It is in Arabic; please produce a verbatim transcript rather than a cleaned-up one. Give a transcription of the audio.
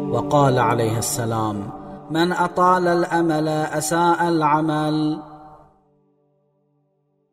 وقال عليه السلام: من أطال الأمل أساء العمل.